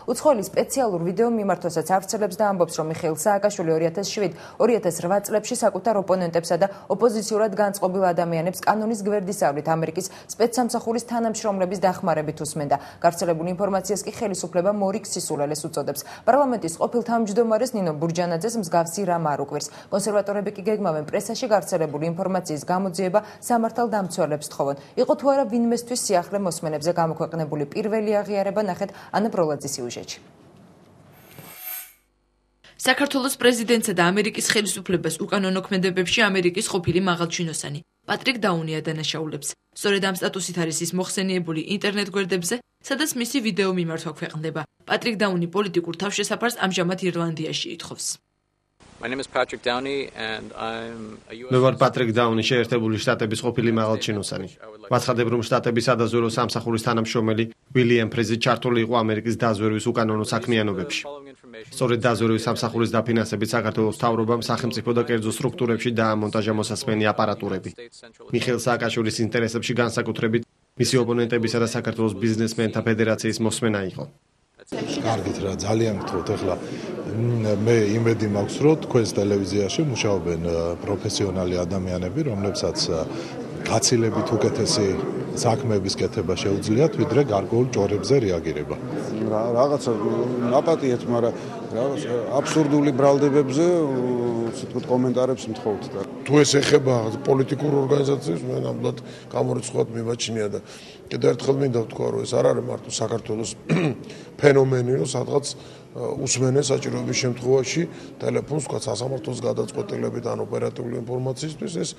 უცხოელი სპეციალურ ვიდეო მიმართვასაც ავრცელებს და ამბობს, რომ მიხეილ სააკაშვილი 2007-2008 წლებში საკუთარ ოპონენტებსა და ოპოზიციურად განწყობილ ადამიანებს კანონის გვერდისავლით ამერიკის სპეცსამსახურის თანამშრომლების დახმარებით უსმენდა. გავრცელებული ინფორმაციას კი ხელისუფლება მორიგ სისულელეს უწოდებს. პარლამენტის ყოფილ თავმჯდომარეს ნინო ბურჯანაძეს მსგავსი რამ არ უყვირს. კონსერვატორები კი გეგმავენ პრესაში გავრცელებული ინფორმაციის გამოძიება სამართალდამცველებს თხოვონ. იყო თუ არა ვინმესთვის სიახლე მოსმენებზე გამოქვეყნებული პირველი აღიარება ნახეთ ანა ბროლაძის სიუჟეტში. საქართველოს პრეზიდენტსა და ამერიკის ხელისუფლებას უკანონო ქმედებებში ამერიკის ყოფილი მაღალჩინოსანი პატრიკ დაუნი ადანაშაულებს. სწორედ ამ სტატუსით არის ის მოხსენიებული ინტერნეტ გვერდებზე, სადაც მისი ვიდეო მიმართვა ქვეყნდება. პატრიკ დაუნი პოლიტიკურ თავშესაფარს ამჟამად ირლანდიაში ითხოვს. მე ვარ პატრიკ დაუნი, შეერთებული შტატების ყოფილი მაღალჩინოსანი. ვაცხადებ, რომ შტატების სადაზვერვო სამსახურის თანამშრომელი ვილიამ ფრეზი ჩართული იყო ამერიკის დაზვერვის უკანონო საქმიანობებში. სწორედ დაზვერვის სამსახურის დაფინანსებით საქართველოს მთავრობამ სახელმწიფო და კერძო სტრუქტურებში დაამონტაჟა მოსასმენი აპარატურები. მიხეილ სააკაშვილის ინტერესებში განსაკუთრებით მისი ოპონენტებისა და საქართველოს ბიზნესმენთა ფედერაციის მოსმენა იყო. კარგით რა, ძალიან გთხოვთ, ეხლა მე იმედი მაქვს, რომ თქვენს ტელევიზიაში მუშაობენ პროფესიონალი ადამიანები, რომლებსაც გაცილებით უკეთესი საქმეების კეთება შეუძლიათ, ვიდრე გარკვეულ ჭორებზე რეაგირება. რაღაცა აპატიეთ, მაგრამ რაღაც აბსურდული ბრალდებებზე თვითონ კომენტარებს მთხოვთ და თუ ეს ეხება პოლიტიკურ ორგანიზაციებს, მე ნამდვილად გამორიცხულად მიმაჩნია და კიდევ ერთხელ მინდა ვთქვა, რომ ეს არ არის მარტო საქართველოს ფენომენი, რომ სადღაც უსმენენ საჭიროების შემთხვევაში ტელეფონს, თქვა სასამართლოს გადაწყვეტილებით ან ოპერატიული ინფორმაციისთვის, ეს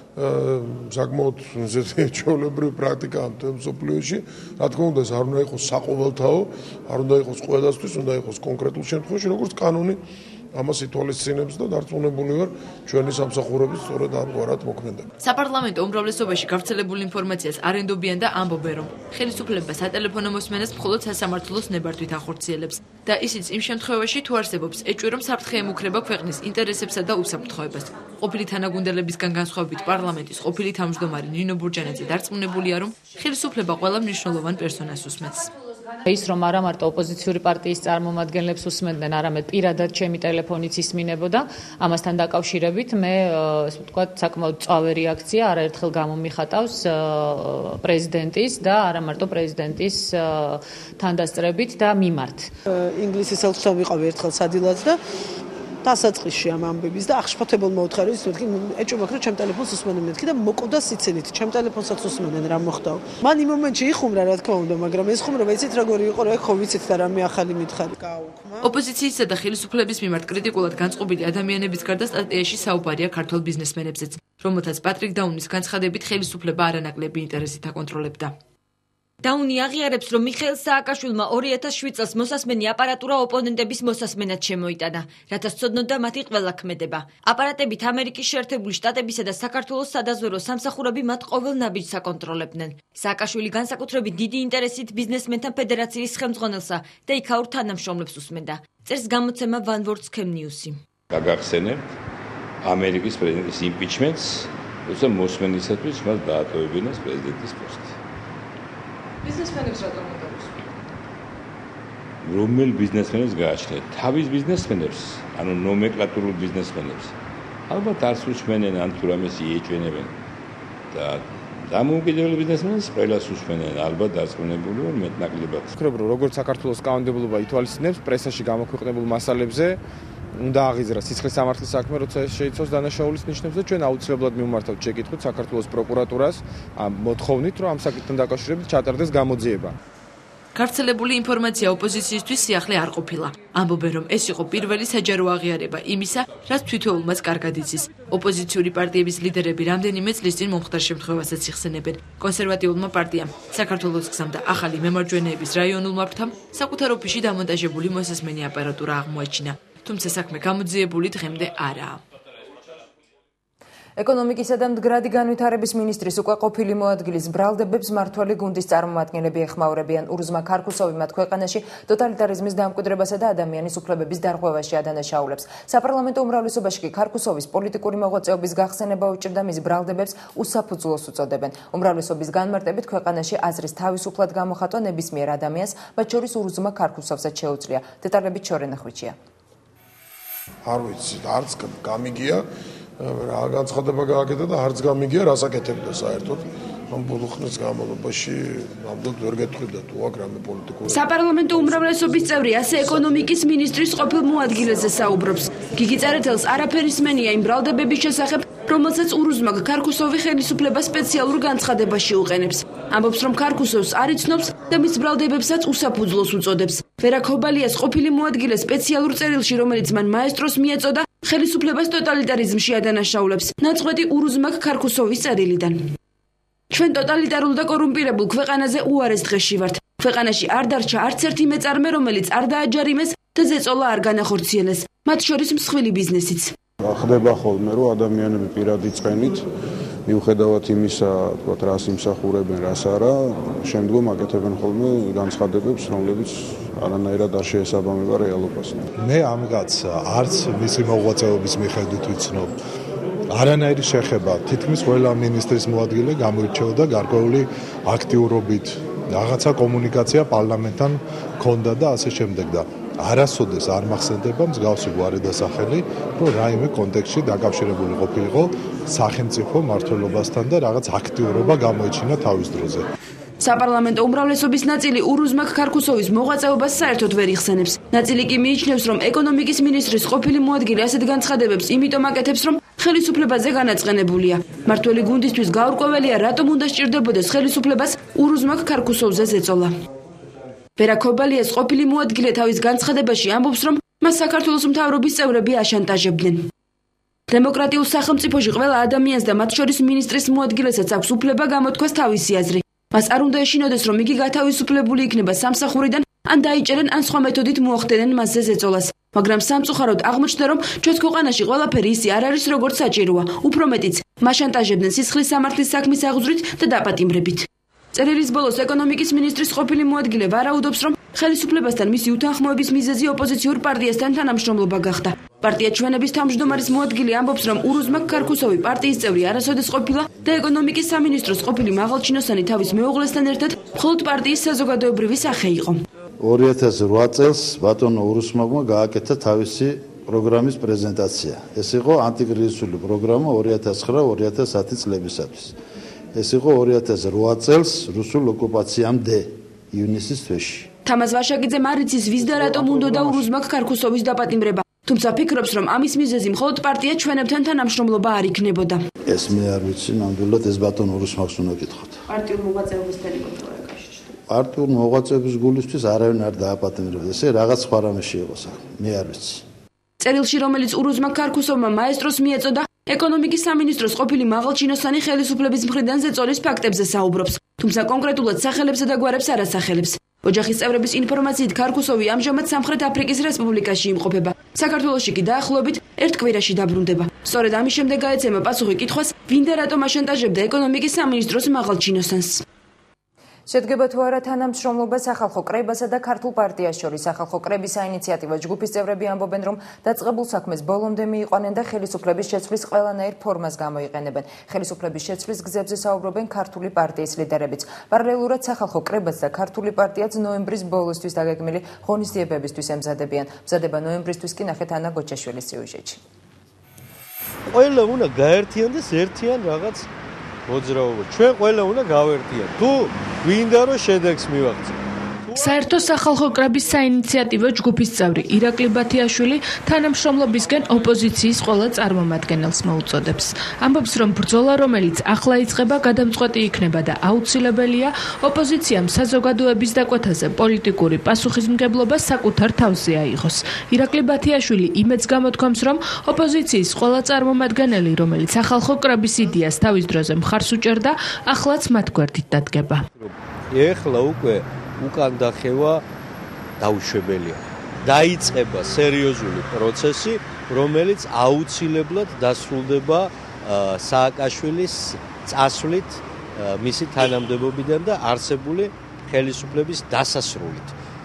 საკმაოდ ჩვეულებრივი პრაქტიკაა მსოფლიოში. რა თქმა უნდა, ეს არ უნდა იყოს საყოველთაო, არ უნდა იყოს ყველასთვის, უნდა იყოს კონკრეტულ შემთხვევაში, როგორც კანონი ამას ითვალისწინებს და დარწმუნებული ვარ, ჩვენი სამსახურები სწორედ ამგვარად მოქმედება. საპარლამენტო უმრავლესობაში გავრცელებული ინფორმაციას არ ენდობიან და ამბობენ, რომ ხელისუფლება სატელეფონო მოსმენას მხოლოდ სასამართლოს ნებართვით ახორციელებს და ისიც იმ შემთხვევაში, თუ არსებობს ეჭვი, რომ საფრთხე ემუქრება ქვეყნის ინტერესებსა და უსაფრთხოებას. ყოფილი თანაგუნდელებისგან განსხვავებით პარლამენტის ყოფილი თავმჯდომარე ნინო ბურჯანაძე დარწმუნებულია, რომ ხელისუფლება ყველა მნიშვნელოვან პერსონაჟს უსმენს. ის რომ არა მარტო ოპოზიციური პარტიის წარმომადგენლებს უსმენდნენ, არამედ პირადად ჩემი ტელეფონიც ისმინებოდა. ამასთან დაკავშირებით მე ესე ვთქვათ, საკმაოდ წავე რეაქცია არაერთხელ გამომიხატავს პრეზიდენტის და არა მარტო პრეზიდენტის თანდასწრებით და მიმართ. ინგლისის ელჩთან ვიყავი ერთხელ სადილად და დასაწყისში ამ ამბების და აღშფოთებულ მოუთხარი ის მეთქი ეჭვი მაქვს რომ ჩემ ტელეფონს უსმენენ მეთქი და მოკოდა სიცილით ჩემ ტელეფონსაც უსმენენ რა მოხდა მან იმ მომენტში იხუმრა რა თქმა უნდა მაგრამ ეს ხუმრობა იცით როგორი იყო რა ხო ვიცით და რამე ახალი მითხარი გააუქმა ოპოზიციისა და ხელისუფლების მიმართ კრიტიკულად განწყობილი ადამიანების გარდა სტატიაში საუბარია ქართველ ბიზნესმენებზეც რომელთაც პატრიკ დაუნის განცხადებით ხელისუფლება არანაკლები ინტერესით აკონტროლებდა დაუნი აღიარებს, რომ მიხეილ სააკაშვილმა 2007 წელს მოსასმენი აპარატურა ოპონენტების მოსასმენად შემოიტანა, რათა სცოდნოდა მათი ყველა ქმედება. აპარატებით ამერიკის შეერთებული შტატებისა და საქართველოს სადაზვერვო სამსახურები მათ ყოველ ნაბიჯს აკონტროლებდნენ. სააკაშვილი განსაკუთრებით დიდი ინტერესით ბიზნესმენთა ფედერაციის ხელმძღვანელსა და იქაურ თანამშრომლებს უსმენდა. წერს გამოცემა One World Scam News-ი. გაგახსენებთ ამერიკის პრეზიდენტის იმპიჩმენტს, როცა მოსმენისათვის მას დაატოვებინეს პრეზიდენტის პოსტი. ბიზნესმენებს რატომ უნდა უსმენთ? რომელ ბიზნესმენებს გააჩნიათ? თავის ბიზნესმენებს, ანუ ნომენკლატურულ ბიზნესმენებს. ალბათ არც უსმენენ, ან თუ რამეს იეჭვენებენ. და დამოუკიდებელი ბიზნესმენებს ყველას უსმენენ, ალბათ დარწმუნებული ვარ მეტნაკლებად. ვფიქრობ, რომ როგორც საქართველოს კანონმდებლობა ითვალისწინებს პრესაში გამოქვეყნებულ მასალებზე უნდა აღიზრა სიცხლის სამართლის საქმე, როცა ეს შეიცავს დანაშაულის ნიშნებს და ჩვენ აუცილებლად მივმართავთ შეკითხვით საქართველოს პროკურატურას ამ მოთხოვნით, რომ ამ საკითხთან დაკავშირებით ჩატარდეს გამოძიება. გავრცელებული ინფორმაცია ოპოზიციისთვის სიახლე არ ყოფილა. ამბობენ, რომ ეს იყო პირველი საჯარო აღიარება იმისა, რაც თითოეულმაც კარგად იცის. ოპოზიციური პარტიების ლიდერები რამდენიმე წლის წინ მომხდარ შემთხვევასაც იხსენებენ. კონსერვატიულმა პარტიამ საქართველოს გზამდა ახალი მემარჯვენეების რაიონულმა ფრთამ საკუთარ ოფისში დამონტაჟებული მოსასმენი აპარატურა აღმოაჩინა. თუმცა საქმე გამოძიებული დღემდე არაა. ეკონომიკისა და მდგრადი განვითარების მინისტრის უკვე ყოფილი მოადგილის ბრალდებებს მმართველი გუნდის წარმომადგენლები ეხმაურებიან. ურზმა ქარქუსოვი მათ ქვეყანაში ტოტალიტარიზმის დამკვიდრებასა და ადამიანის უფლებების დარღვევაში ადანაშაულებს. საპარლამენტო უმრავლესობაში კი ქარქუსოვის პოლიტიკური მოღვაწეობის გახსენება უჭირდა, მის ბრალდებებს უსაფუძვლოს უწოდებენ. უმრავლესობის განმარტებით ქვეყანაში აზრის თავისუფლად გამოხატვა ნებისმიერ ადამიანს, მათ შორის ურზმა ქარქუსოვსაც შეუძლია. დეტალებით შორენა ხვიჩია. არ ვიცი, არც გამიგია რა განცხადება გააკეთა და არც გამიგია რას აკეთებდა საერთოდ ამ ბოლო ხნის განმავლობაში ნამდვილად ვერ გეტყვიდა თუ აქ რამე პოლიტიკური საპარლამენტო უმრავლესობის წევრი ასე ეკონომიკის მინისტრის ყოფილ მოადგილეზე საუბრობს. გიგი წერეთელს არაფერი სმენია იმ ბრალდებების შესახებ, რომელსაც ურზმა ქარქუსოვი ხელისუფლება სპეციალურ განცხადებაში უყენებს. ამბობს, რომ ქარქუსოვს არ იცნობს და მის ბრალდებებსაც უსაფუძვლოს უწოდებს. ვერა ქობალიას ყოფილი მოადგილე სპეციალურ წერილში, რომელიც მან მაესტროს მიეწოდა, ხელისუფლებას ტოტალიტარიზმში ადანაშაულებს. ნაწყვეტი ურზმა ქარქუსოვის წერილიდან. ჩვენ ტოტალიტარულ და კორუმპირებულ ქვეყანაზე უარეს დღეში ვართ. ქვეყანაში არ დარჩა არც ერთი მეწარმე, რომელიც არ დააჯარიმეს და ზეწოლა არ განახორციელეს. მათ შორის მსხვილი ბიზნესიც. ხდება ხოლმე, რომ ადამიანები პირადი წყენით მიუხედავად იმისა, თქვათ, რას იმსახურებენ, რას არა, შემდგომ აკეთებენ ხოლმე განცხადებებს, რომლებიც არანაირად არ შეესაბამება რეალობას. მე ამგაც არც მისი მოღვაწეობის მიხედვით ვიცნობ. არანაირი შეხება თითქმის ყველა მინისტრის მოადგილე გამოირჩეოდა გარკვეული აქტიურობით, რაღაცა კომუნიკაცია პარლამენტთან ჰქონდა და ასე შემდეგ და არასოდეს არ მახსენდება მსგავსი გვარი დასახელი, რომ რაიმე კონტექსტში დაკავშირებული ყოფილიყო სახელმწიფო მმართველობასთან და რაღაც აქტიურობა გამოიჩინა თავის დროზე. საპარლამენტო უმრავლესობის ნაწილი ურზმა ქარქუსოვის მოღვაწეობას საერთოდ ვერ იხსენებს. ნაწილი კი მიიჩნევს, რომ ეკონომიკის მინისტრის ყოფილი მოადგილე ასეთ განცხადებებს იმიტომ აკეთებს, რომ ხელისუფლებაზე განაწყენებულია. მმართველი გუნდისთვის გაურკვეველია, რატომ უნდა სჭირდებოდეს ხელისუფლებას ურზმა ქარქუსოვზე ზეწოლა. ვერა ქობალიას ყოფილი მოადგილე თავის განცხადებაში ამბობს, რომ მას საქართველოს მთავრობის წევრები აშანტაჟებდნენ. დემოკრატიულ სახელმწიფოში ყველა ადამიანს და მათ შორის მინისტრის მოადგილესაც აქვს უფლება გამოთქვას თავისი აზრი. მას არ უნდა ეშინოდეს, რომ იგი გათავისუფლებული იქნება სამსახურიდან, ან დაიჭერენ, ან სხვა მეთოდით მოახდენენ მასზე ზეწოლას. მაგრამ სამწუხაროდ აღმოჩნდა, რომ ჩვენს ქვეყანაში ყველაფერი ისე არ არის, როგორც საჭიროა. უფრო მეტიც, მას შანტაჟებდნენ სისხლის სამართლის საქმის აღძვრით და დაპატიმრებით. წერილის ბოლოს ეკონომიკის მინისტრის ყოფილი მოადგილე ვარაუდობს, რომ ხელისუფლებასთან მისი უთანხმოების მიზეზი ოპოზიციურ პარტიასთან თანამშრომლობა გახდა. პარტია ჩვენების თავმჯდომარის მოადგილე ამბობს, რომ ურზმა ქარქუსოვი პარტიის წევრი არასოდეს ყოფილა და ეკონომიკის სამინისტროს ყოფილი მაღალჩინოსანი თავის მეუღლესთან ერთად მხოლოდ პარტიის საზოგადოებრივი სახე იყო. 2008 წელს ბატონო ურზმავმა გააკეთა თავისი პროგრამის პრეზენტაცია. ეს იყო ანტიკრიზისული პროგრამა 2009-2010 წლებისათვის. ეს იყო 2008 წელს რუსულ ოკუპაციამდე ივნისის თვეში. თამაზ ვაშაკიძემ არ იცის ვის და რატომ უნდა ურზმა ქარქუსოვის დაპატიმრება. თუმცა ფიქრობს, რომ ამის მიზეზი მხოლოდ პარტია ჩვენებთან თანამშრომლობა არ იქნებოდა. ეს მე არ ვიცი, ნამდვილად ეს ბატონო ურზმავს უნდა გითხოთ. პარტიულ მოღვაწეობასთან იყო კავშირში. პარტიულ მოღვაწეობის გულისთვის არავინ არ დააპატიმრებდა. ესე რაღაც სხვა რამე შეიყო საქმე. მე არ ვიცი. წერილში, რომელიც ურზმა ქარქუსოვმა მაესტროს მიეწოდა, ეკონომიკის სამინისტროს ყოფილი მაღალჩინოსანი ხელისუფლების მხრიდან ზეწოლის ფაქტებზე საუბრობს, თუმცა კონკრეტულად სახელებსა და გვარებს არ ასახელებს. ოჯახის წევრების ინფორმაციით ქარქუსოვი ამჟამად სამხრეთ აფრიკის რესპუბლიკაში იმყოფება. საქართველოში კი დაახლოებით ერთ კვირაში დაბრუნდება. სწორედ ამის შემდეგ გაეცემა პასუხი კითხვას, ვინ და რატომ აშანტაჟებდა ეკონომიკის სამინისტროს მაღალჩინოსანს. შედგება თუ არა თანამშრომლობა სახალხო კრებასა და ქართულ პარტიას შორის. სახალხო კრების საინიციატივო ჯგუფის წევრები ამბობენ, რომ დაწყებულ საქმეს ბოლომდე მიიყვანენ და ხელისუფლების შეცვლის ყველანაირ ფორმას გამოიყენებენ. ხელისუფლების შეცვლის გზებზე საუბრობენ ქართული პარტიის ლიდერებიც. პარალელურად სახალხო კრებაც და ქართული პარტიაც ნოემბრის ბოლოსთვის დაგეგმილი ღონისძიებებისთვის ემზადებიან. მზადება ნოემბრისთვის კი ნახეთ ანა გოჩაშვილის სიუჟეტში. ყველა უნდა გაერთიანდეს ერთიან რაღაც მოძრაობა. ჩვენ ყველა უნდა გავერთიათ. თუ გვინდა რომ შედეგს მივაღწევ. საერთო სახალხო კრების საინიციატივო ჯგუფის წევრი ირაკლი ბათიაშვილი თანამშრომლობისგან ოპოზიციის ყველა წარმომადგენელს მოუწოდებს. ამბობს, რომ ბრძოლა, რომელიც ახლა იწყება, გადამწყვეტი იქნება და აუცილებელია ოპოზიციამ საზოგადოების დაკვეთაზე პოლიტიკური პასუხისმგებლობა საკუთარ თავზე აიღოს. ირაკლი ბათიაშვილი იმედს გამოთქვამს, რომ ოპოზიციის ყველა წარმომადგენელი, რომელიც სახალხო კრების იდეას თავის დროზე მხარს უჭერდა, ახლაც მათ გვერდით დადგება. ეხლა უკვე უკან დახევა დაუშვებელია. დაიწყება სერიოზული პროცესი, რომელიც აუცილებლად დასრულდება სააკაშვილის წასვლით, მისი თანამდებობიდან და არსებული ხელისუფლების დასასრულით.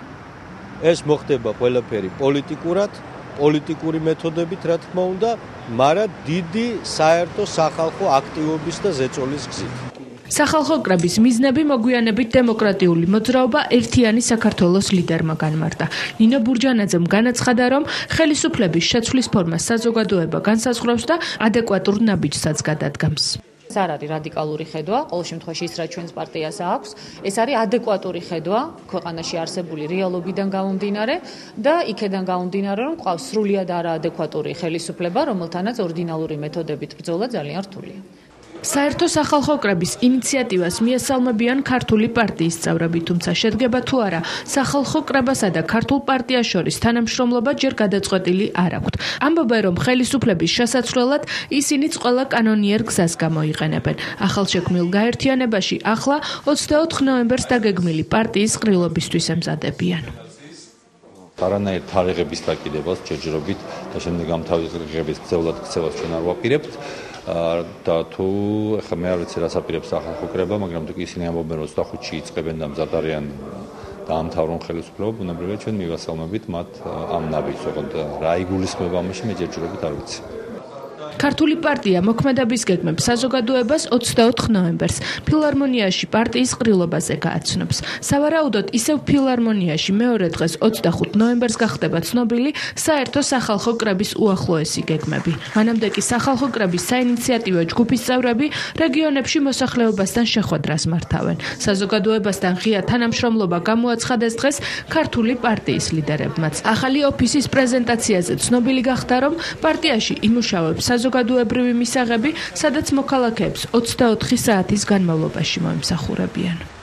ეს მოხდება ყველაფერი პოლიტიკურად, პოლიტიკური მეთოდებით, რა თქმა უნდა, მაგრამ დიდი საერთო სახალხო აქტივობის და ზეწოლის გზით. სახალხო კრების მიზნები მოგვიანებით დემოკრატიული მოძრაობა ერთიანი საქართველოს ლიდერმა განმარტა. ნინო ბურჯანაძემ განაცხადა, რომ ხელისუფლების შეცვლის ფორმა საზოგადოება განსაზღვრავს და ადეკვატურ ნაბიჯსაც გადადგამს. ეს არ არის რადიკალური ხედვა, ყოველ შემთხვევაში ის რაც ჩვენს პარტიას აქვს, ეს არის ადეკვატური ხედვა ქვეყანაში არსებული რეალობიდან გამომდინარე და იქედან გამომდინარე, რომ ყავს სრულიად არაადეკვატური ხელისუფლება, რომელთანაც ორდინალური მეთოდებით ბრძოლა ძალიან რთულია. საერთო სახალხო კრების ინიციატივას მიესალმებიან ქართული პარტიის წევრები, თუმცა შედგება თუ არა სახალხო კრებასა და ქართულ პარტიას შორის თანამშრომლობა ჯერ გადაწყვეტილი არ აქვთ. ამბობენ, რომ ხელისუფლების შესაცვლელად ისინიც ყველა კანონიერ გზას გამოიყენებენ. ახალშექმნილ გაერთიანებაში ახლა 24 ნოემბერს დაგეგმილი პარტიის ყრილობისთვის ემზადებიან. არანაირ თარიღების დაკიდებას ჯერჯერობით და შემდეგ ამ თარიღების გზევლად ქცევას ჩვენ არ ვაპირებთ. და თუ ახლა მე არ ვიცი რას აპირებს სახალხო კრება, მაგრამ თუ ისინი ამბობენ, რომ 25-ში იწყებენ და მზად არიან დაამთავრონ ხელისუფლება, ბუნებრივია ჩვენ მივასალმებით მათ ამ ნაბიჯს, ოღონდ რა იგულისხმება ამაში მე ჯერჯერობით არ ვიცი. ქართული პარტია მოქმედების გეგმებს საზოგადოებას 24 ნოემბერს ფილარმონიაში პარტიის ყრილობაზე გააცნობს. სავარაუდოდ ისევ ფილარმონიაში მეორე დღეს 25 ნოემბერს გახდება ცნობილი საერთო სახალხო კრების უახლოესი გეგმები. მანამდე კი სახალხო კრების საინიციატივო ჯგუფის წევრები რეგიონებში მოსახლეობასთან შეხვედრას მართავენ. საზოგადოებასთან ღია თანამშრომლობა გამოაცხადეს დღეს ქართული პარტიის ლიდერებმაც. ახალი ოფისის პრეზენტაციაზე ცნობილი გახდა, რომ პარტიაში იმუშავებს საზოგადოებრივი მისაღები, სადაც მოქალაქეებს 24 საათის განმავლობაში მოემსახურებიან.